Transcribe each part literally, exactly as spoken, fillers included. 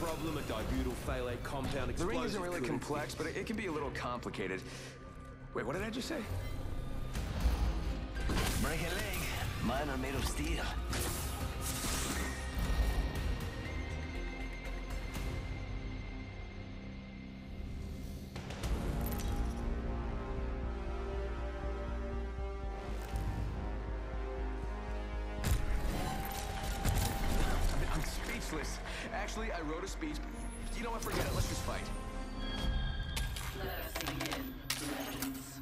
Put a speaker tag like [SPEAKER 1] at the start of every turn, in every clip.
[SPEAKER 1] problem, a dibutyl phthalate compound.
[SPEAKER 2] The ring isn't
[SPEAKER 1] explosive
[SPEAKER 2] really
[SPEAKER 1] could
[SPEAKER 2] complex, but it, it can be a little complicated. Wait, what did I just say?
[SPEAKER 3] Break a leg. Mine are made of steel.
[SPEAKER 2] I'm speechless. Actually, I wrote a speech. You know what? Forget it. Let's just fight.
[SPEAKER 4] Let us begin, legends.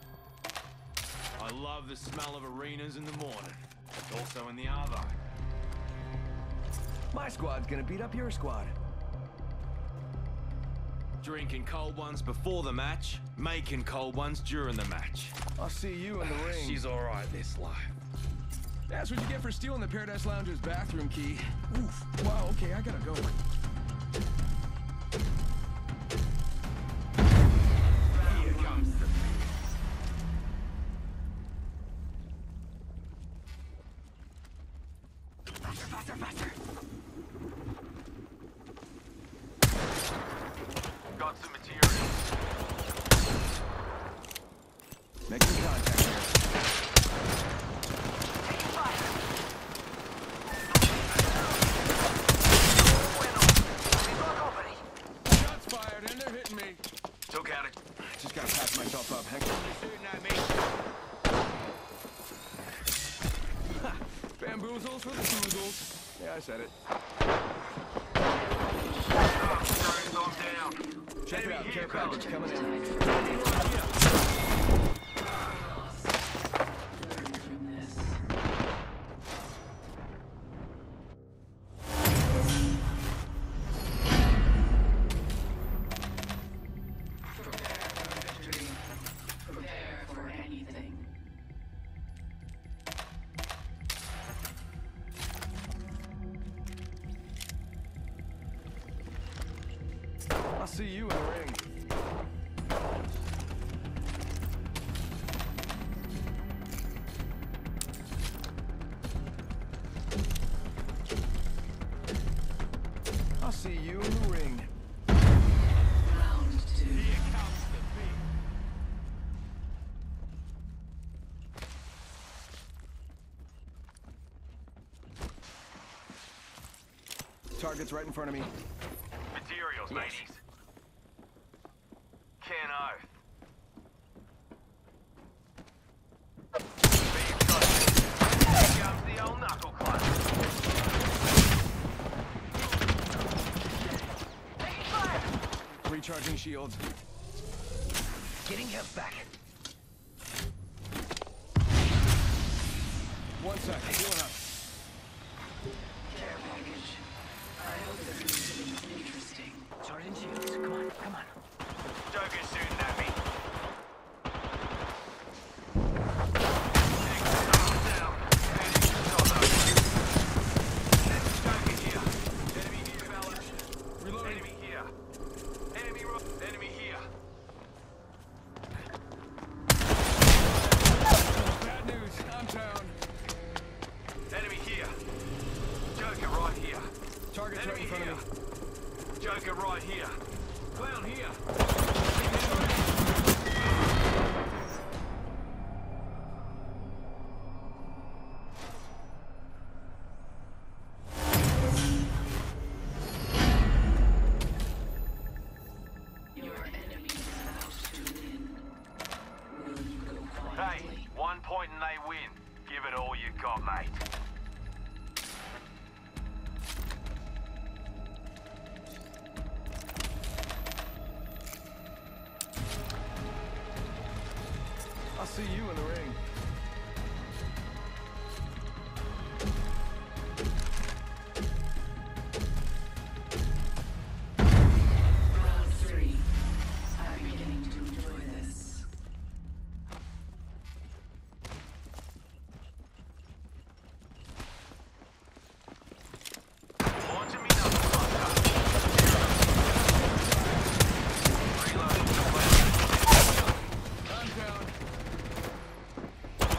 [SPEAKER 1] I love the smell of arenas in the morning. Also in the Arvo.
[SPEAKER 2] My squad's gonna beat up your squad.
[SPEAKER 1] Drinking cold ones before the match, making cold ones during the match.
[SPEAKER 2] I'll see you in the ring.
[SPEAKER 1] She's alright this life.
[SPEAKER 2] That's what you get for stealing the Paradise Lounge's bathroom key. Oof. Wow, okay, I gotta go.
[SPEAKER 1] Here comes the
[SPEAKER 2] Faster, faster, faster!
[SPEAKER 1] Got some material.
[SPEAKER 2] Making contact here. Shots fired, and they're hitting me.
[SPEAKER 1] Took out it.
[SPEAKER 2] Just gotta patch myself up. Heck.
[SPEAKER 1] Shooting at me.
[SPEAKER 2] Ha! Bamboozles for the foozles. Yeah, I said it.
[SPEAKER 1] Down.
[SPEAKER 2] Check it out, care package coming in.
[SPEAKER 4] Learn from this. Prepare for victory. Prepare for anything.
[SPEAKER 2] I'll see you in the ring. I'll see you in the ring.
[SPEAKER 4] Round two.
[SPEAKER 1] Here comes the beat.
[SPEAKER 2] Target's right in front of me.
[SPEAKER 1] Materials, mateys. Can oath. Here comes the old knuckle clutch.
[SPEAKER 2] Recharging shields.
[SPEAKER 3] Getting health back.
[SPEAKER 2] One sec, healing up.
[SPEAKER 4] Care package. I hope this is interesting.
[SPEAKER 3] Charging shields. Come on, come on.
[SPEAKER 1] Joker's shooting at me.
[SPEAKER 2] Reloading.
[SPEAKER 1] Enemy here. Enemy ro- enemy here.
[SPEAKER 2] Bad news, I'm down.
[SPEAKER 1] Enemy here. Joker right here.
[SPEAKER 2] Target's right
[SPEAKER 1] Enemy
[SPEAKER 2] in front
[SPEAKER 1] here.
[SPEAKER 2] of me.
[SPEAKER 1] Joker right here. Clown here.
[SPEAKER 4] Your enemy is about to win. Will you go
[SPEAKER 1] Hey,
[SPEAKER 4] quietly?
[SPEAKER 1] one point and they win. Give it all you got, mate.
[SPEAKER 2] I'll see you in the ring.
[SPEAKER 4] Round three. I'm beginning to enjoy this.
[SPEAKER 1] Launching me knuckle cluster. Reloading.
[SPEAKER 2] I'm down.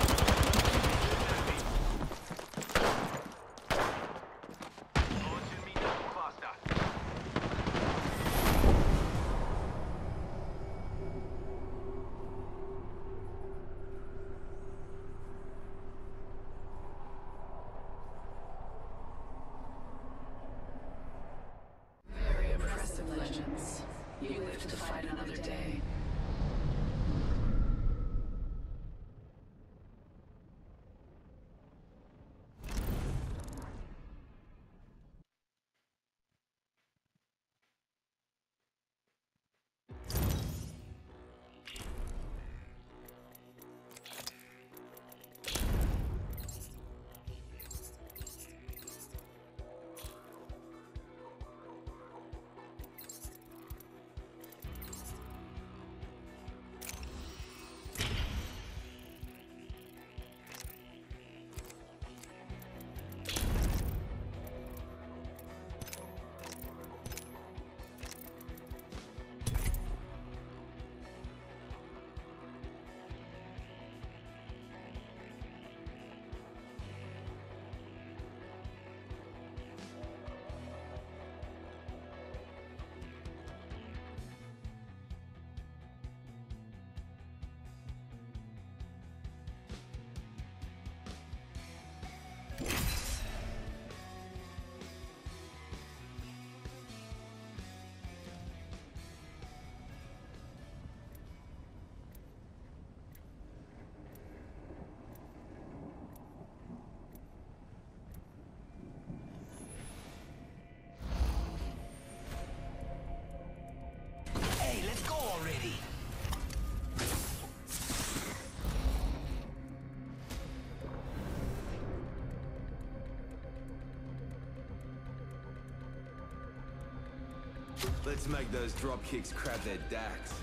[SPEAKER 1] Let's make those drop kicks crab their dacks.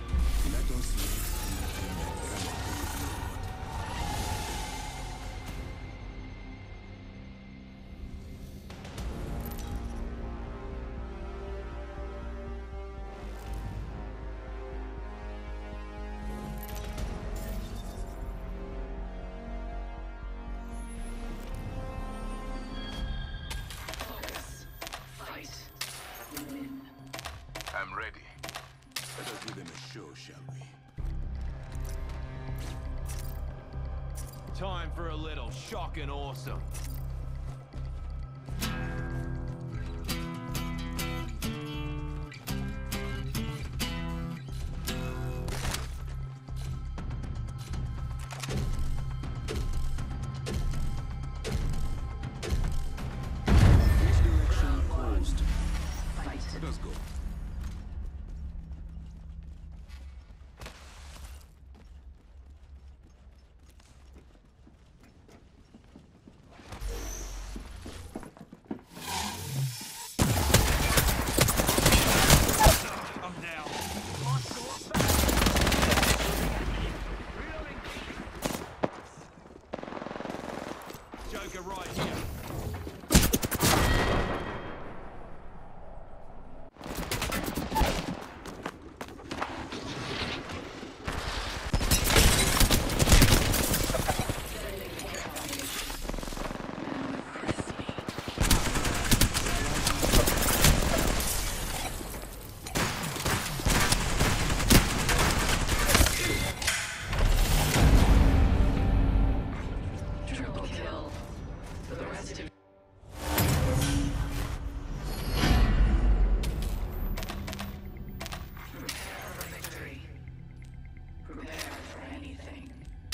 [SPEAKER 4] Focus. Fight. Win.
[SPEAKER 5] I'm ready.
[SPEAKER 6] Let us give them a show, shall we?
[SPEAKER 1] Time for a little shock and awesome.
[SPEAKER 2] This direction closed.
[SPEAKER 4] Fight.
[SPEAKER 6] Let us go.
[SPEAKER 1] I'm down. Joker right here.
[SPEAKER 4] Triple kill. For the rest of Prepare for victory. Prepare for anything.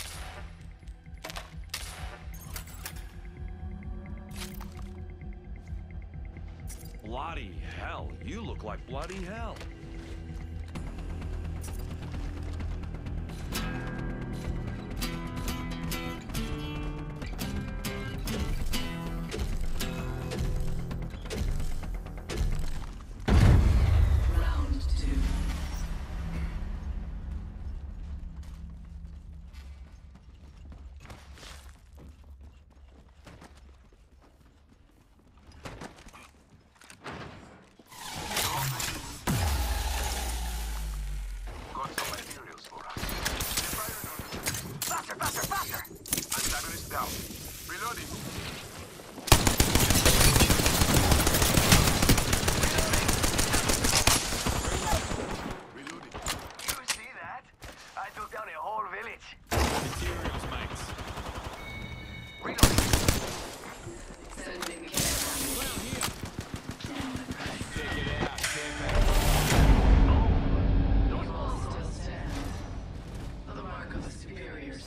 [SPEAKER 1] Bloody hell, you look like bloody hell.
[SPEAKER 4] Round two.
[SPEAKER 5] Got some materials for us. Faster, faster, faster! Antagonist down. Reloading. Reloading.
[SPEAKER 3] You see that? I took down a whole village.
[SPEAKER 1] Materials, mates.
[SPEAKER 3] Reloading.
[SPEAKER 4] Sending care package.
[SPEAKER 1] Down here.
[SPEAKER 4] Damn.
[SPEAKER 1] Check it out, Kevin.
[SPEAKER 4] You all still stand. The mark of the superiors.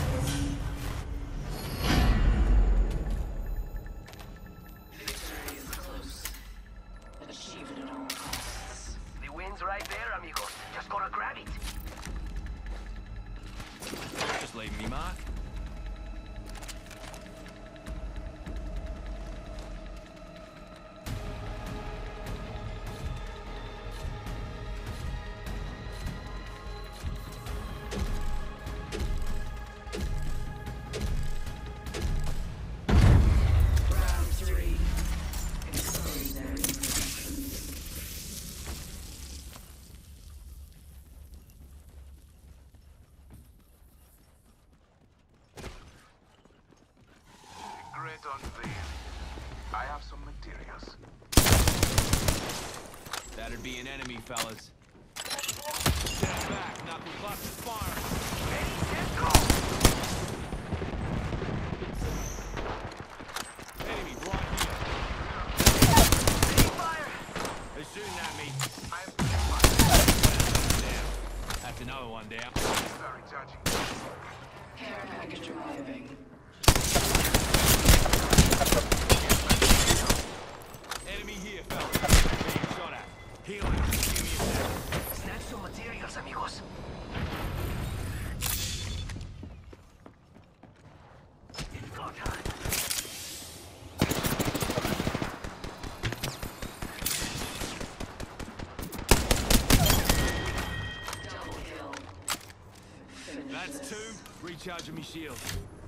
[SPEAKER 4] Victory is close. Achieve it at all costs.
[SPEAKER 3] The wind's right there, amigos. Just gotta grab it.
[SPEAKER 1] Just leave me, Mark.
[SPEAKER 4] Round three. Extraordinary productions.
[SPEAKER 5] Great unveil. I have some materials.
[SPEAKER 1] That'd be an enemy, fellas. Step back, knuckle clusters firing.
[SPEAKER 3] Ready, set, go!
[SPEAKER 1] Enemy right here.
[SPEAKER 3] Taking fire!
[SPEAKER 1] They're shooting at me.
[SPEAKER 5] I'm
[SPEAKER 1] Down. That's another one down.
[SPEAKER 5] very judging.
[SPEAKER 4] Care package arriving.
[SPEAKER 1] Enemy here, fellas. Being shot at. Healing. Give me a sec.
[SPEAKER 3] Snatch some materials, amigos.
[SPEAKER 1] That's two. Recharging me shield.